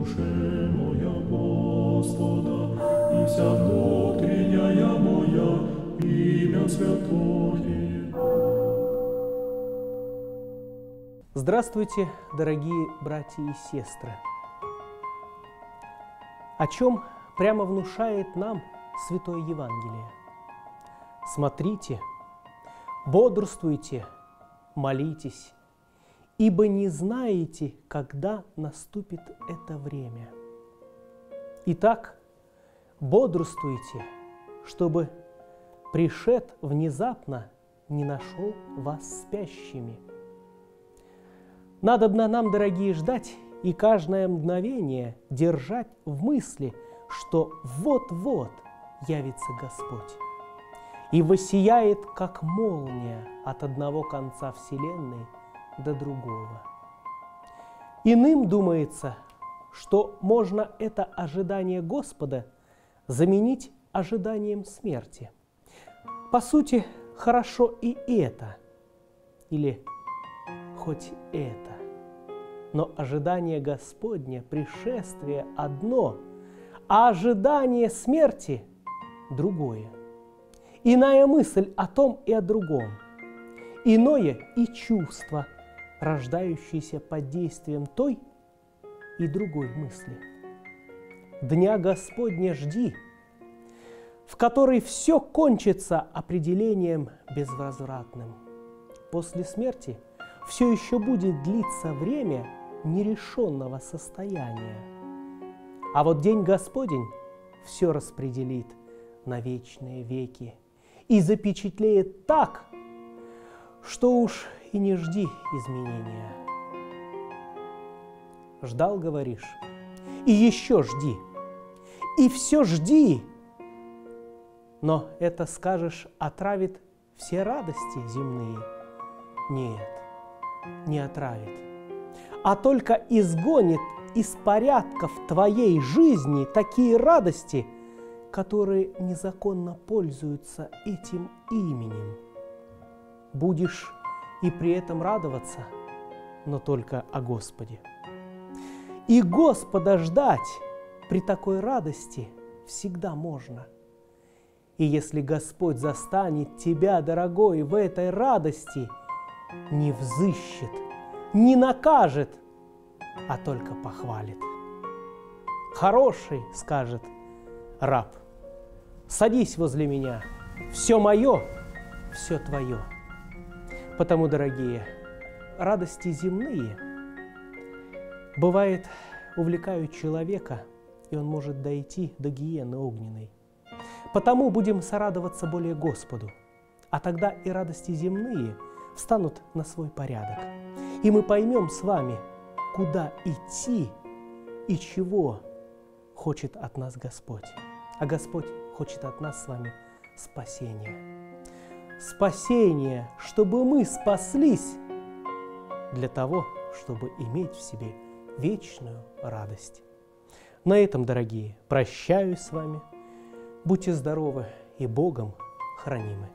душе моя Господа, и вся внутренняя моя имя святое. Здравствуйте, дорогие братья и сестры! О чем прямо внушает нам Святое Евангелие? Смотрите, бодрствуйте, молитесь, ибо не знаете, когда наступит это время. Итак, бодрствуйте, чтобы пришед внезапно не нашел вас спящими. Надобно нам, дорогие, ждать и каждое мгновение держать в мысли, что вот-вот явится Господь и воссияет, как молния, от одного конца вселенной до другого. Иным думается, что можно это ожидание Господа заменить ожиданием смерти. По сути, хорошо и это, или хоть это. Но ожидание Господне, пришествие одно, а ожидание смерти другое. Иная мысль о том и о другом. Иное и чувство, рождающееся под действием той и другой мысли. Дня Господня жди, в который все кончится определением безвозвратным. После смерти все еще будет длиться время нерешенного состояния. А вот день Господень все распределит на вечные веки и запечатлеет так, что уж и не жди изменения. Ждал, говоришь, и еще жди, и все жди. Но это, скажешь, отравит все радости земные? Нет, не отравит, а только изгонит из порядков твоей жизни такие радости, которые незаконно пользуются этим именем. Будешь и при этом радоваться, но только о Господе. И Господа ждать при такой радости всегда можно. И если Господь застанет тебя, дорогой, в этой радости, не взыщет, не накажет, а только похвалит. Хороший, скажет раб, садись возле меня, все мое, все твое. Потому, дорогие, радости земные, бывает, увлекают человека, и он может дойти до гиены огненной. Потому будем сорадоваться более Господу, а тогда и радости земные встанут на свой порядок. И мы поймем с вами, куда идти и чего хочет от нас Господь. А Господь хочет от нас с вами спасения. Спасение, чтобы мы спаслись для того, чтобы иметь в себе вечную радость. На этом, дорогие, прощаюсь с вами. Будьте здоровы и Богом хранимы.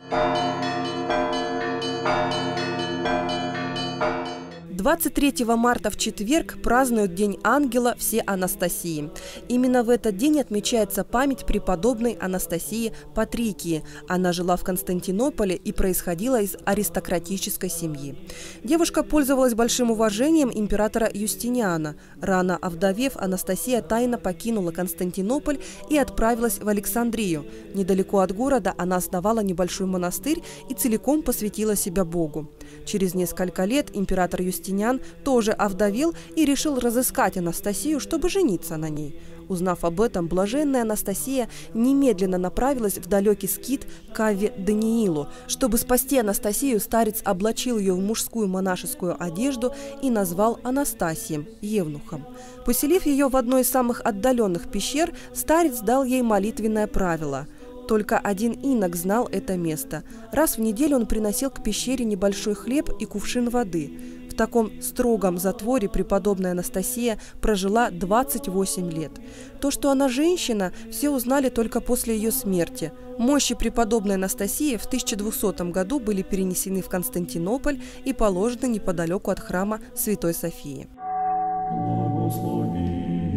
23 марта в четверг празднуют День ангела все Анастасии. Именно в этот день отмечается память преподобной Анастасии Патрикии. Она жила в Константинополе и происходила из аристократической семьи. Девушка пользовалась большим уважением императора Юстиниана. Рано овдовев, Анастасия тайно покинула Константинополь и отправилась в Александрию. Недалеко от города она основала небольшой монастырь и целиком посвятила себя Богу. Через несколько лет император Юстиниан тоже овдовел и решил разыскать Анастасию, чтобы жениться на ней. Узнав об этом, блаженная Анастасия немедленно направилась в далекий скит к Авве Даниилу. Чтобы спасти Анастасию, старец облачил ее в мужскую монашескую одежду и назвал Анастасием, евнухом. Поселив ее в одной из самых отдаленных пещер, старец дал ей молитвенное правило. Только один инок знал это место. Раз в неделю он приносил к пещере небольшой хлеб и кувшин воды. В таком строгом затворе преподобная Анастасия прожила 28 лет. То, что она женщина, все узнали только после ее смерти. Мощи преподобной Анастасии в 1200 году были перенесены в Константинополь и положены неподалеку от храма Святой Софии. Благослови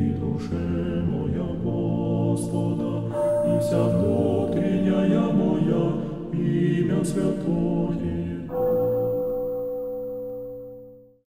вся внутренняя моя, имя святое.